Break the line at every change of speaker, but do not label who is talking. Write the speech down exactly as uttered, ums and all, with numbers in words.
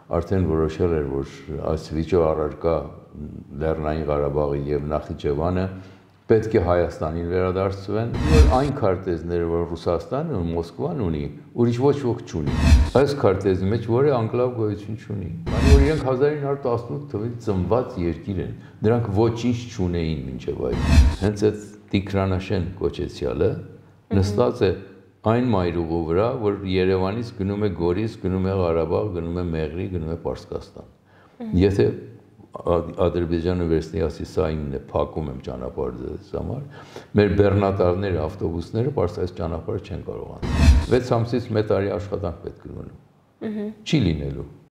արդեն որոշել էր, որ այս վիճո առարկա Լեռնային Ղարաբաղի եւ Նախիջևանը պետք է Հայաստանին վերադարձվեն, որ այն քարտեզները, որ Ռուսաստանն ու Մոսկվան ունի, ուրիշ ոչ ոք չունի։ Այս քարտեզի մեջ որևէ անկլավ գոյություն չունի։ Քանի որ իրենք հազար ինը հարյուր տասնութ թվականից ծնված երկիր են, նրանք ոչինչ չունեին մինչև այդ։ Հենց այդ Տիգրանաշեն կոչեցյալը նստած է այն մայրուղու վրա, որ Երևանից գնում է Գորիս, գնում է Ղարաբաղ, գնում է Մեղրի, գնում է Պարսկաստան։ Եթե Ադրբեջանը վերցնի, ասի սա ինն է, փակում եմ ճանապարհը ձեզ համար, մեր բեռնատարները, ավտոբուսները պարզ այս ճանապարհը չեն կարող անել։ վեց ամսից մեկ տարի աշխատանք պետք է լինելու։ Չի լինելու։